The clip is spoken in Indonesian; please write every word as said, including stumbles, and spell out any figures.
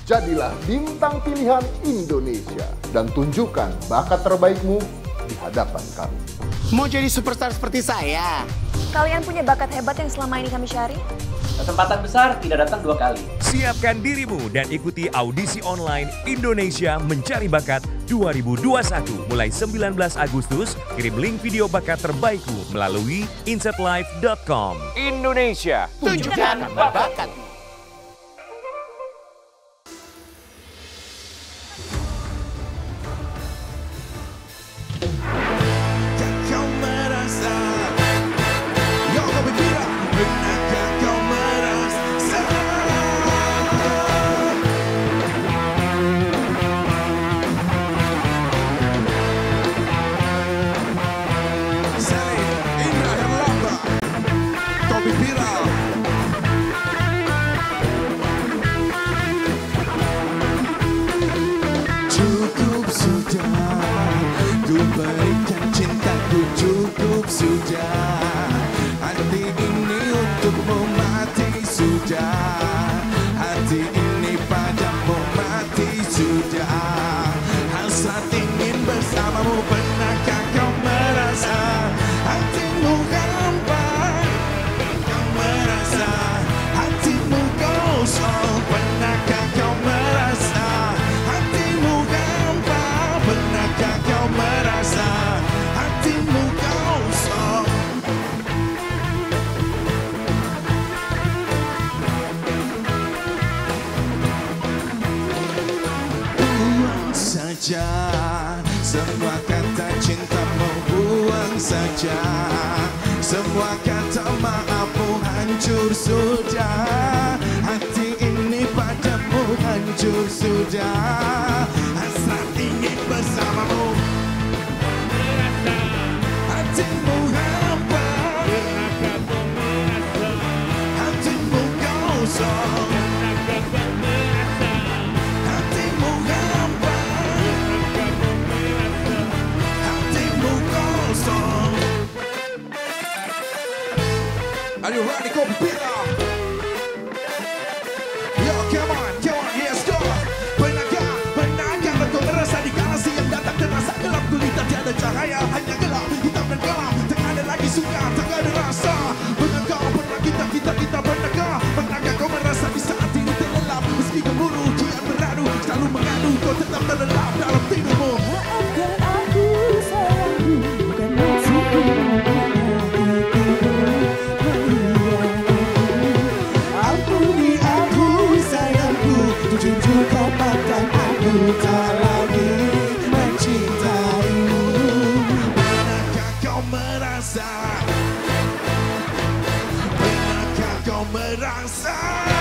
Jadilah bintang pilihan Indonesia dan tunjukkan bakat terbaikmu di hadapan kami. Mau jadi superstar seperti saya? Kalian punya bakat hebat yang selama ini kami cari? Kesempatan besar tidak datang dua kali. Siapkan dirimu dan ikuti audisi online Indonesia Mencari Bakat dua ribu dua puluh satu mulai sembilan belas Agustus. Kirim link video bakat terbaikmu melalui insetlive dot com. Indonesia, Tunjukkan bakatmu. Cukup sudah, ku berikan cintaku, cukup sudah. Hati ini untukmu mati sudah, hati ini padamu mati sudah. Hasrat ingin bersamamu, pernahkah kau merasa hatimu hampa? Kau merasa hatimu kosong, pernahkah kau merasa hatimu hampa? Pernahkah kau merasa hatimu kosong? Buang saja semua kata cintamu, buang saja semua kata maafmu, hancur sudah. Hati ini padamu hancur sudah. Hasrat ingin bersamamu, hatimu hampa, hatimu kosong, hatimu hampa, hatimu kosong. Are you ready, Kopi Pira? Yo, come on, come on, let's go. Pernahkah, pernahkah engkau merasa di kala siang datang terasa gelap gulita, tiada cahaya, hanya gelap, hitam dan kelam. Tak ada lagi suka, tak ada rasa. Pernahkah, pernah kita, kita, kita pernahkah? Pernahkah kau merasa di saat ini terlelap? Meski gemuruh, kian beradu, selalu mengadu, kau tetap terlelap dalam tidurmu. Maafkan aku sayangku, bukan maksudku. Ampuni aku sayangku, tunjukkan bahkan aku tak lagi mencintaimu. Pernahkah kau merasa? Pernahkah kau merasa?